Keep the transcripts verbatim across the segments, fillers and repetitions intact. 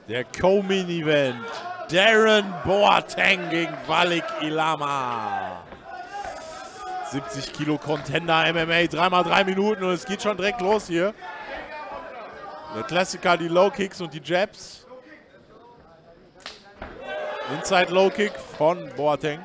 Der Co-Main-Event. Darren Boateng gegen Walik Ilama. siebzig Kilo Contender M M A, drei mal drei Minuten und es geht schon direkt los hier. Der Klassiker, die Low Kicks und die Jabs. Inside Low Kick von Boateng.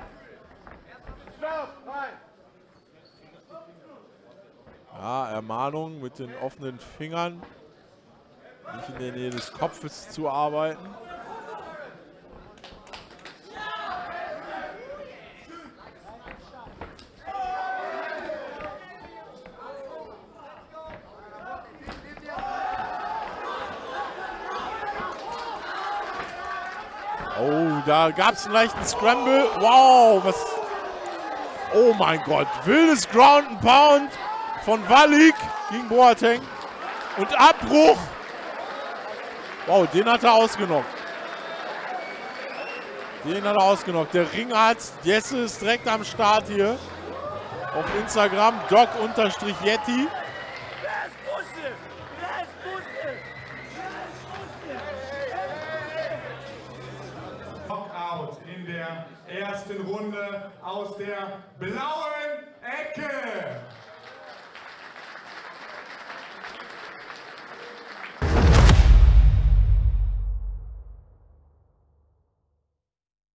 Ja, Ermahnung mit den offenen Fingern. Nicht in der Nähe des Kopfes zu arbeiten. Oh, da gab es einen leichten Scramble. Wow, was... Oh mein Gott, wildes Ground and Pound von Walik gegen Boateng. Und Abbruch. Wow, den hat er ausgenockt. Den hat er ausgenockt. Der Ringarzt Jesse ist direkt am Start hier. Auf Instagram, doc-yeti. In der ersten Runde aus der blauen